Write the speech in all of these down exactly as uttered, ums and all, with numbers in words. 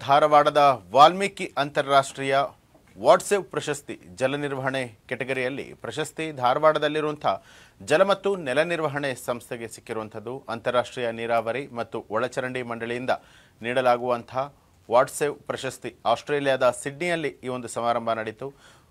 ಧಾರವಾಡದ ವಾಲ್ಮೀಕಿ ಅಂತಾರಾಷ್ಟ್ರೀಯ ವಾಟ್ಸೆಪ್ ಪ್ರಶಸ್ತಿ ಜಲ ನಿರ್ವಹಣೆ ಕೆಟಗರಿಯಲ್ಲಿ ಪ್ರಶಸ್ತಿ ಧಾರವಾಡದಲ್ಲಿರುವಂಥ ಜಲ ಮತ್ತು ನೆಲ ನಿರ್ವಹಣೆ ಸಂಸ್ಥೆಗೆ ಸಿಕ್ಕಿರುವಂಥದ್ದು. ಅಂತಾರಾಷ್ಟ್ರೀಯ ನೀರಾವರಿ ಮತ್ತು ಒಳಚರಂಡಿ ಮಂಡಳಿಯಿಂದ ನೀಡಲಾಗುವಂಥ ವಾಟ್ಸೆಪ್ ಪ್ರಶಸ್ತಿ ಆಸ್ಟ್ರೇಲಿಯಾದ ಸಿಡ್ನಿಯಲ್ಲಿ ಈ ಒಂದು ಸಮಾರಂಭ ನಡೆಯಿತು.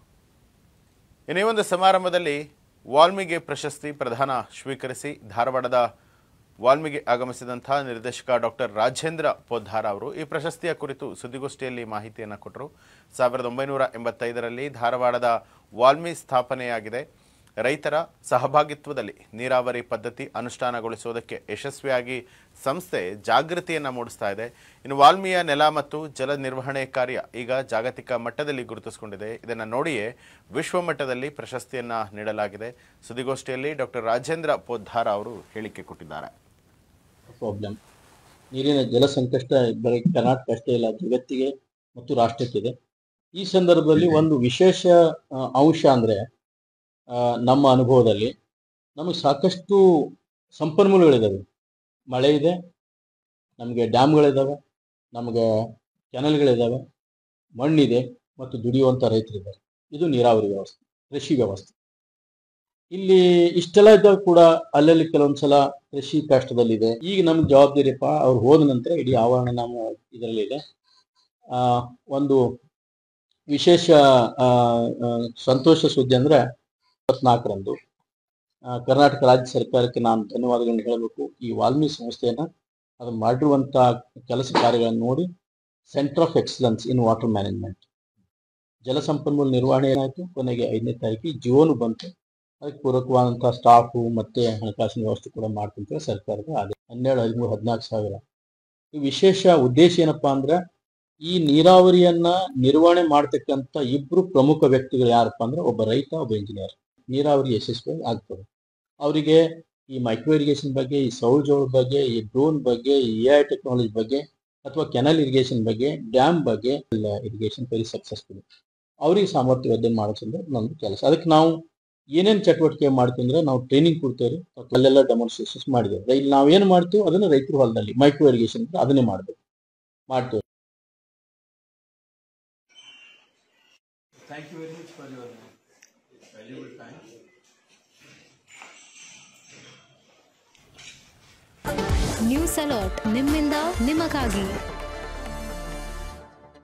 ಈ ಒಂದು ಸಮಾರಂಭದಲ್ಲಿ ವಾಲ್ಮೀಗೆ ಪ್ರಶಸ್ತಿ ಪ್ರದಾನ ಸ್ವೀಕರಿಸಿ ಧಾರವಾಡದ ವಾಲ್ಮೀಗೆ ಆಗಮಿಸಿದಂಥ ನಿರ್ದೇಶಕ ಡಾಕ್ಟರ್ ರಾಜೇಂದ್ರ ಪೋದ್ದಾರ ಅವರು ಈ ಪ್ರಶಸ್ತಿಯ ಕುರಿತು ಸುದ್ದಿಗೋಷ್ಠಿಯಲ್ಲಿ ಮಾಹಿತಿಯನ್ನು ಕೊಟ್ಟರು. ಸಾವಿರದ ಒಂಬೈನೂರ ಎಂಬತ್ತೈದರಲ್ಲಿ ಧಾರವಾಡದ ವಾಲ್ಮಿ ಸ್ಥಾಪನೆಯಾಗಿದೆ. ರೈತರ ಸಹಭಾಗಿತ್ವದಲ್ಲಿ ನೀರಾವರಿ ಪದ್ಧತಿ ಅನುಷ್ಠಾನಗೊಳಿಸುವುದಕ್ಕೆ ಯಶಸ್ವಿಯಾಗಿ ಸಂಸ್ಥೆ ಜಾಗೃತಿಯನ್ನು ಮೂಡಿಸ್ತಾ ಇದೆ. ಇನ್ನು ವಾಲ್ಮಿಯ ನೆಲ ಮತ್ತು ಜಲ ನಿರ್ವಹಣೆ ಕಾರ್ಯ ಈಗ ಜಾಗತಿಕ ಮಟ್ಟದಲ್ಲಿ ಗುರುತಿಸಿಕೊಂಡಿದೆ. ಇದನ್ನು ನೋಡಿಯೇ ವಿಶ್ವ ಮಟ್ಟದಲ್ಲಿ ಪ್ರಶಸ್ತಿಯನ್ನು ನೀಡಲಾಗಿದೆ. ಸುದ್ದಿಗೋಷ್ಠಿಯಲ್ಲಿ ಡಾಕ್ಟರ್ ರಾಜೇಂದ್ರ ಪೋದ್ದಾರ ಅವರು ಹೇಳಿಕೆ ಕೊಟ್ಟಿದ್ದಾರೆ. ಪ್ರಾಬ್ಲಮ್ ನೀರಿನ ಜಲ ಸಂಕಷ್ಟ ಬರೀ ಕರ್ನಾಟಕ ಅಷ್ಟೇ ಇಲ್ಲ, ಜಗತ್ತಿಗೆ ಮತ್ತು ರಾಷ್ಟ್ರಕ್ಕಿದೆ. ಈ ಸಂದರ್ಭದಲ್ಲಿ ಒಂದು ವಿಶೇಷ ಅಂಶ ಅಂದರೆ ನಮ್ಮ ಅನುಭವದಲ್ಲಿ ನಮಗೆ ಸಾಕಷ್ಟು ಸಂಪನ್ಮೂಲಗಳಿದ್ದಾವೆ. ಮಳೆ ಇದೆ, ನಮಗೆ ಡ್ಯಾಮ್ಗಳಿದ್ದಾವೆ, ನಮಗೆ ಕೆನಲ್ಗಳಿದ್ದಾವೆ, ಮಣ್ಣಿದೆ ಮತ್ತು ದುಡಿಯುವಂಥ ರೈತರಿದ್ದಾರೆ. ಇದು ನೀರಾವರಿ ವ್ಯವಸ್ಥೆ, ಕೃಷಿ ವ್ಯವಸ್ಥೆ. ಇಲ್ಲಿ ಇಷ್ಟೆಲ್ಲ ಇದ್ದಾಗ ಕೂಡ ಅಲ್ಲಲ್ಲಿ ಕೆಲವೊಂದು ಸಲ ಕೃಷಿ ಕಷ್ಟದಲ್ಲಿದೆ. ಈಗ ನಮ್ಗೆ ಜವಾಬ್ದಾರಿಯಪ್ಪ ಅವ್ರು ಹೋದ ನಂತರ ಇಡೀ ಆವರಣ ನಮ್ಮ ಇದರಲ್ಲಿದೆ. ಒಂದು ವಿಶೇಷ ಸಂತೋಷ ಸುದ್ದಿ ಅಂದರೆ ಇಪ್ಪತ್ನಾಲ್ಕರಂದು ಕರ್ನಾಟಕ ರಾಜ್ಯ ಸರ್ಕಾರಕ್ಕೆ ನಾನು ಧನ್ಯವಾದಗಳನ್ನು ಹೇಳಬೇಕು. ಈ ವಾಲ್ಮಿ ಸಂಸ್ಥೆಯನ್ನು ಅದು ಮಾಡಿರುವಂಥ ಕೆಲಸ ಕಾರ್ಯಗಳನ್ನು ನೋಡಿ centre of excellence in water management ಜಲ ಸಂಪನ್ಮೂಲ ನಿರ್ವಹಣೆ ಏನಾಯಿತು, ಕೊನೆಗೆ ಐದನೇ ತಾರೀಕಿಗೆ ಜಿಯೋನು ಬಂತು. ಅದಕ್ಕೆ ಪೂರಕವಾದಂಥ ಸ್ಟಾಫು ಮತ್ತು ಹಣಕಾಸಿನ ವ್ಯವಸ್ಥೆ ಕೂಡ ಮಾಡ್ಕೊಂತ ಸರ್ಕಾರದ ಆದೇಶ ಹನ್ನೆರಡು ಹದಿಮೂರು ಹದಿನಾಲ್ಕು ಸಾವಿರ. ಈ ವಿಶೇಷ ಉದ್ದೇಶ ಏನಪ್ಪಾ ಅಂದ್ರೆ ಈ ನೀರಾವರಿಯನ್ನ ನಿರ್ವಹಣೆ ಮಾಡ್ತಕ್ಕಂಥ ಇಬ್ರು ಪ್ರಮುಖ ವ್ಯಕ್ತಿಗಳು ಯಾರಪ್ಪ ಅಂದ್ರೆ ಒಬ್ಬ ರೈತ, ಒಬ್ಬ ಇಂಜಿನಿಯರ್. ನೀರಾವರಿ ಯಶಸ್ವಿ ಆಗ್ತದೆ. ಅವರಿಗೆ ಈ ಮೈಕ್ರೋ ಇರಿಗೇಷನ್ ಬಗ್ಗೆ, ಈ ಸೌಜೋಳ ಬಗ್ಗೆ, ಈ ಡ್ರೋನ್ ಬಗ್ಗೆ, ಈ ಎ ಐ ಟೆಕ್ನಾಲಜಿ ಬಗ್ಗೆ ಅಥವಾ ಕೆನಲ್ ಇರಿಗೇಷನ್ ಬಗ್ಗೆ, ಡ್ಯಾಮ್ ಬಗ್ಗೆ ಇರಿಗೇಷನ್ ವೆರಿ ಸಕ್ಸಸ್ಫುಲ್ ಅವ್ರಿಗೆ ಸಾಮರ್ಥ್ಯವರ್ಧನೆ ಮಾಡೋದ್ರಿಂದ ನಮ್ದು ಕೆಲಸ. ಅದಕ್ಕೆ ನಾವು ಏನೇನು ಚಟುವಟಿಕೆ ಮಾಡ್ತೀವಿ ಅಂದ್ರೆ ನಾವು ಟ್ರೈನಿಂಗ್ ಕೊಡ್ತೇವೆ, ಅಲ್ಲೆಲ್ಲ ಡೆಮಾನ್ಸ್ಟ್ರೇಷನ್ಸ್ ಮಾಡಿದ್ದೇವೆ. ಇಲ್ಲಿ ನಾವು ಏನು ಮಾಡ್ತೀವಿ ಅದನ್ನು ರೈತರ ಹೊಲದಲ್ಲಿ ಮೈಕ್ರೋ ಇರಿಗೇಷನ್ ಅದನ್ನೇ ಮಾಡಬೇಕು ಮಾಡ್ತೇವೆ. Thank you very much for your valuable time. News alert ನಿಮ್ಮಿಂದ ನಿಮಗಾಗಿ.